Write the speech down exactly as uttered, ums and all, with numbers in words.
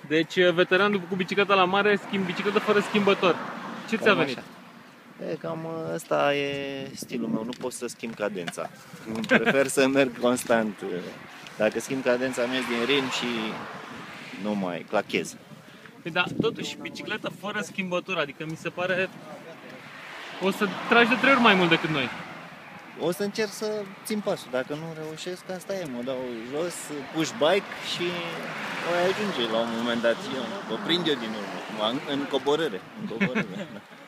Deci, veteran cu bicicleta la mare, schimb bicicletă fără schimbător. Ce ți-a venit? Așa. E, cam ăsta e stilul meu, nu pot să schimb cadența. Prefer să merg constant. Dacă schimb cadența, merg din ritm și nu mai clachez. Păi da, totuși, bicicletă fără schimbător, adică mi se pare... O să tragi de trei ori mai mult decât noi. O să încerc să țin pasul, dacă nu reușesc, asta e, mă dau jos, push bike și voi ajunge la un moment dat. Eu, vă prind eu din urmă, în coborâre, în coborâre.